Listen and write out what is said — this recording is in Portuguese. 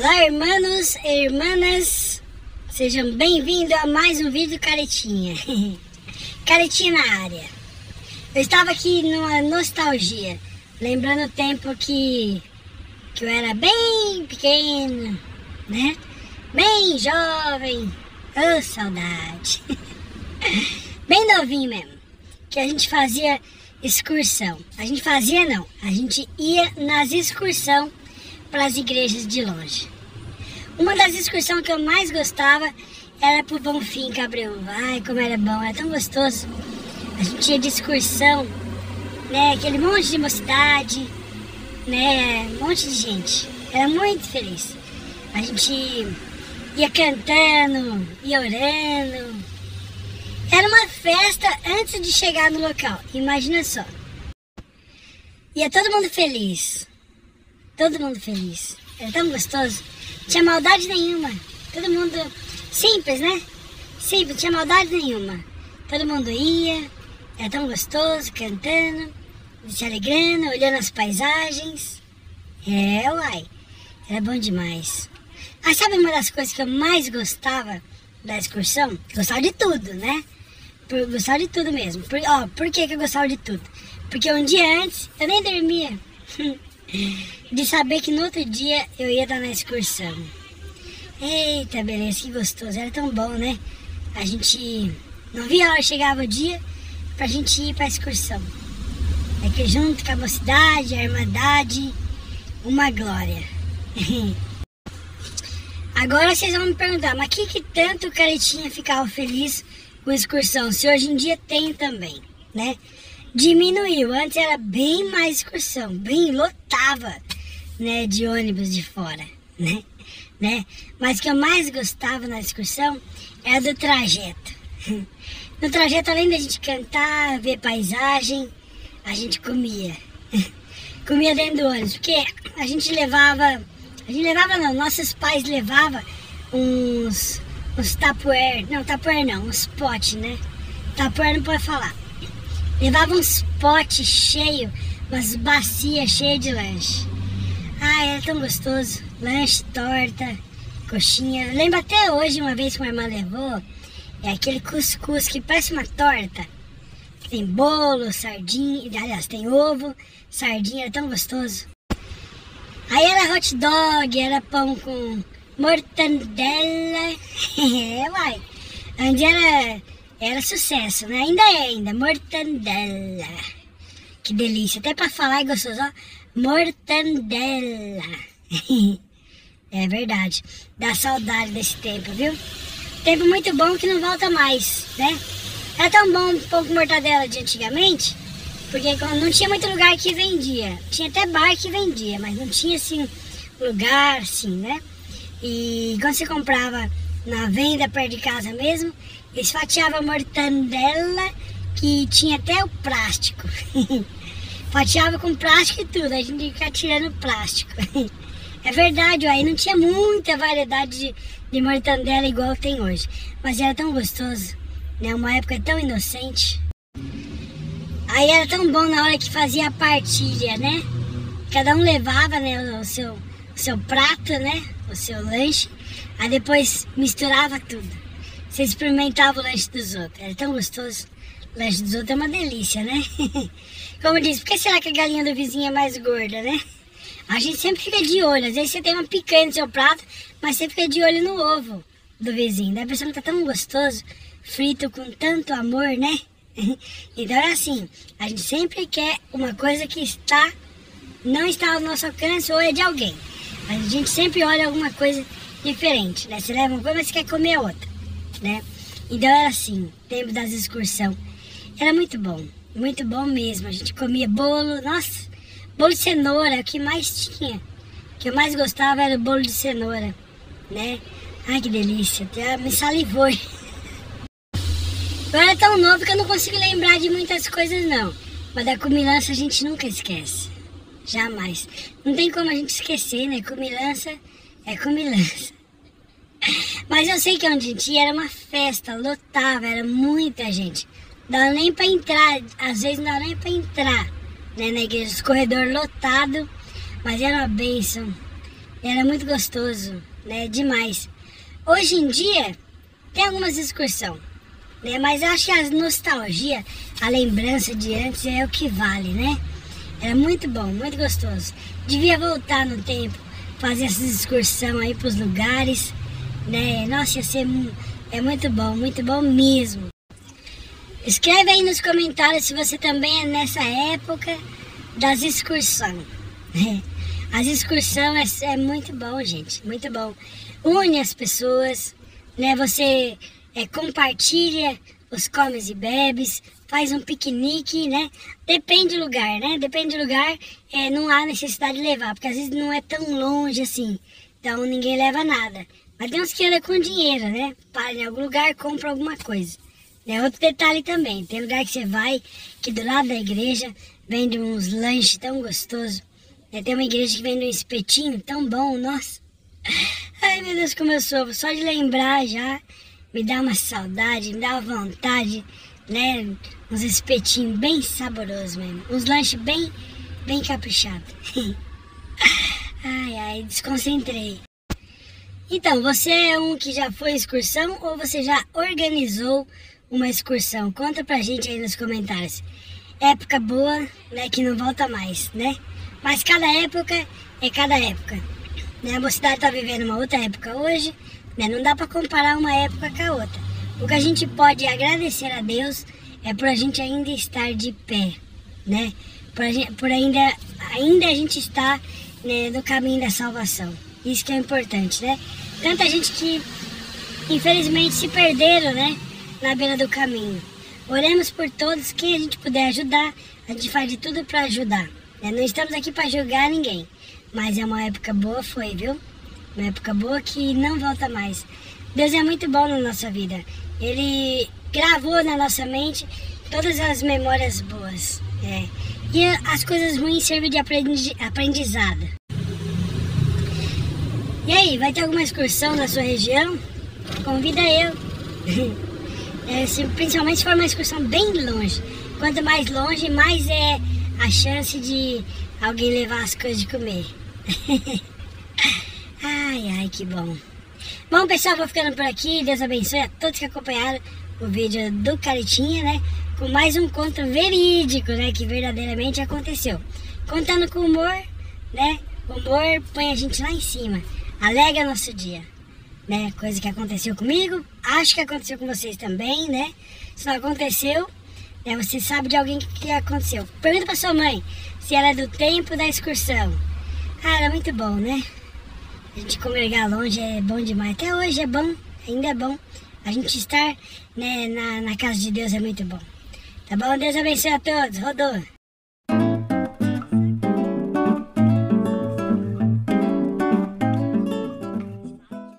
Olá, irmãos e irmãs, sejam bem-vindos a mais um vídeo Caretinha. Caretinha na área. Eu estava aqui numa nostalgia, lembrando o tempo que eu era bem pequeno, né? Bem jovem. Oh, saudade. Bem novinho mesmo, que a gente fazia excursão. A gente fazia não, a gente ia nas excursões para as igrejas de longe. Uma das excursões que eu mais gostava era pro Bonfim, Cabreúva. Ai, como era bom, era tão gostoso. A gente ia de excursão, né? Aquele monte de mocidade, né? Um monte de gente. Era muito feliz. A gente ia cantando, ia orando. Era uma festa antes de chegar no local. Imagina só. Ia todo mundo feliz. Todo mundo feliz. Era tão gostoso. Não tinha maldade nenhuma. Todo mundo simples, né? Simples, não tinha maldade nenhuma. Todo mundo ia. Era tão gostoso, cantando, se alegrando, olhando as paisagens. Uai. Era bom demais. Ah, sabe uma das coisas que eu mais gostava da excursão? Gostava de tudo, né? Gostava de tudo mesmo. Por que eu gostava de tudo? Porque um dia antes eu nem dormia. De saber que no outro dia eu ia estar na excursão. Eita, beleza, que gostoso. Era tão bom, né? A gente não via a hora que chegava o dia pra gente ir pra excursão. É que junto com a mocidade, a irmandade, uma glória. Agora vocês vão me perguntar, mas que tanto o Caretinha ficava feliz com excursão? Se hoje em dia tem também, né? Diminuiu, antes era bem mais excursão, bem lotava, né, de ônibus de fora, né? Mas o que eu mais gostava na excursão era do trajeto. No trajeto, além da gente cantar, ver paisagem, a gente comia. Comia dentro do ônibus, porque a gente levava não, nossos pais levavam uns tupperware, uns potes, né? Tupperware não pode falar. Levava uns potes cheios, umas bacias cheias de lanche. Ah, era tão gostoso. Lanche, torta, coxinha. Eu lembro até hoje, uma vez que minha irmã levou, é aquele cuscuz que parece uma torta. Tem bolo, sardinha, aliás, tem ovo, sardinha, era tão gostoso. Aí era hot dog, era pão com mortandela. Uai, onde era sucesso, né? Ainda, mortandela. Que delícia, até pra falar é gostoso, ó. Mortandela. É verdade, dá saudade desse tempo, viu? Tempo muito bom que não volta mais, né? Era tão bom o pão com mortadela de antigamente, porque não tinha muito lugar que vendia. Tinha até bar que vendia, mas não tinha assim lugar assim, né? E quando você comprava na venda perto de casa mesmo, eles fatiavam a mortandela que tinha até o plástico. Fatiava com plástico e tudo, a gente ia ficar tirando o plástico. É verdade, aí não tinha muita variedade de mortandela igual tem hoje. Mas era tão gostoso, né? Uma época tão inocente. Aí era tão bom na hora que fazia a partilha, né? Cada um levava, né, o seu prato, né? O seu lanche. Aí depois misturava tudo. Você experimentava o lanche dos outros. Era tão gostoso. O lanche dos outros é uma delícia, né? Como diz, por que será que a galinha do vizinho é mais gorda, né? A gente sempre fica de olho. Às vezes você tem uma picanha no seu prato, mas você fica de olho no ovo do vizinho. Daí a pessoa tá tão gostoso, frito com tanto amor, né? Então é assim, a gente sempre quer uma coisa que não está ao nosso alcance ou é de alguém. A gente sempre olha alguma coisa diferente, né? Você leva uma coisa, mas você quer comer outra, né? Então era assim, tempo das excursões. Era muito bom mesmo. A gente comia bolo, nossa, bolo de cenoura, o que mais tinha. O que eu mais gostava era o bolo de cenoura, né? Ai, que delícia, até me salivou. Eu era tão novo que eu não consigo lembrar de muitas coisas não. Mas da comilança a gente nunca esquece. Jamais. Não tem como a gente esquecer, né? Comilança é comilança. Mas eu sei que onde a gente ia era uma festa, lotava, era muita gente. Não dava nem pra entrar, às vezes não dava nem pra entrar, né, na igreja, os corredores lotados, mas era uma bênção. Era muito gostoso, né? Demais. Hoje em dia, tem algumas excursões, né? Mas acho que a nostalgia, a lembrança de antes é o que vale, né? Era muito bom, muito gostoso. Devia voltar no tempo, fazer essas excursões aí pros lugares, né? Nossa, ia ser muito bom mesmo. Escreve aí nos comentários se você também é nessa época das excursões. As excursões é muito bom, gente, muito bom. Une as pessoas, né? Você compartilha os comes e bebes, faz um piquenique, né? Depende do lugar, né? Depende do lugar, não há necessidade de levar, porque às vezes não é tão longe assim, então ninguém leva nada. Mas tem uns que andam com dinheiro, né? Para em algum lugar, compra alguma coisa. Outro detalhe também, tem lugar que você vai, que do lado da igreja vende uns lanches tão gostosos. Tem uma igreja que vende um espetinho tão bom, nossa. Ai meu Deus, como eu sofro, só de lembrar já me dá uma saudade, me dá uma vontade, né? Uns espetinhos bem saborosos mesmo, uns lanches bem caprichados. Ai, desconcentrei. Então, você é um que já foi excursão ou você já organizou uma excursão? Conta pra gente aí nos comentários. Época boa, né, que não volta mais, né? Mas cada época é cada época, né? A mocidade tá vivendo uma outra época hoje, né? Não dá pra comparar uma época com a outra. O que a gente pode agradecer a Deus é por a gente ainda estar de pé, né? Por ainda a gente estar, né, no caminho da salvação. Isso que é importante, né? Tanta gente que infelizmente se perderam, né, na beira do caminho. Oremos por todos, quem a gente puder ajudar, a gente faz de tudo para ajudar. Não estamos aqui para julgar ninguém, mas é uma época boa, foi, viu? Uma época boa que não volta mais. Deus é muito bom na nossa vida. Ele gravou na nossa mente todas as memórias boas. E as coisas ruins servem de aprendizado. E aí, vai ter alguma excursão na sua região? Convida eu. Principalmente se for uma excursão bem longe. Quanto mais longe, mais é a chance de alguém levar as coisas de comer. Ai, que bom. Bom, pessoal, vou ficando por aqui. Deus abençoe a todos que acompanharam o vídeo do Caretinha, né? Com mais um conto verídico, né? Que verdadeiramente aconteceu. Contando com humor, né? O humor põe a gente lá em cima. Alegra nosso dia, né? Coisa que aconteceu comigo, acho que aconteceu com vocês também, né? Se não aconteceu, né, você sabe de alguém que aconteceu. Pergunta pra sua mãe se ela é do tempo da excursão. Era muito bom, né? A gente congregar longe é bom demais. Até hoje é bom, ainda é bom. A gente estar, né, na casa de Deus é muito bom. Tá bom? Deus abençoe a todos. Rodou.